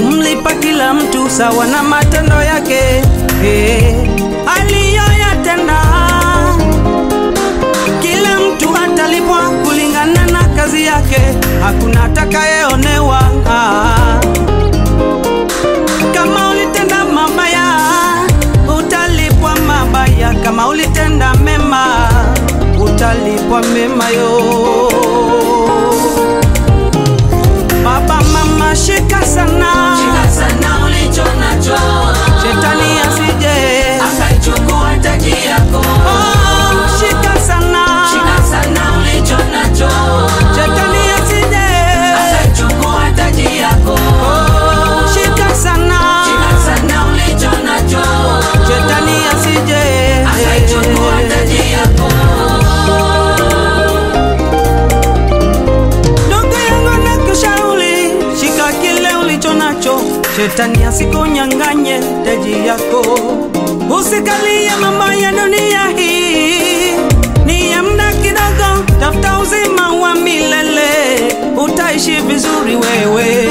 kumlipa kila mtu sawa na matendo yake aliyoyatenda. Kila mtu atalipwa kulingana na kazi yake, hakuna atakayeonewa. Kama ulitenda mabaya utalipwa mabaya, kama ulitenda mema utalipwa mema yo. Baba mama, shika sana ulicho nacho, shetani asije akaichukua taji yako. Shika sana ulicho nacho, shetani asije akaichukua taji yako. Shika sana ulicho nacho, shetani asije akaichukua taji yako. Shetani asikunyang'anye taji yako. Usikalie mambo ya dunia hii, ni ya muda kidogo, tafuta uzima wa milele, utaishi vizuri wewe.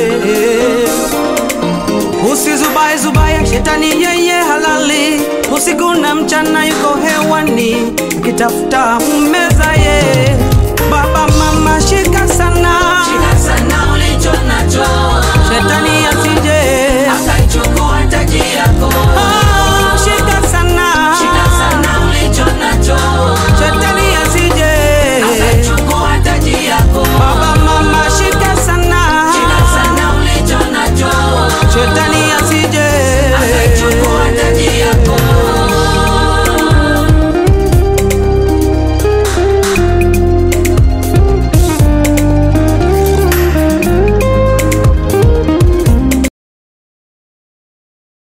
Usizubae, shetani yeye halali, usiku na mchana yuko hewani, ukitafuta mmeza ye. Baba mama, shika sana ulicho nacho, shetani asije akaichukua taji yako. Shika sana ulicho nacho, shetani asije akaichukua taji yako. Baba mama, shika sana ulicho nacho, shetani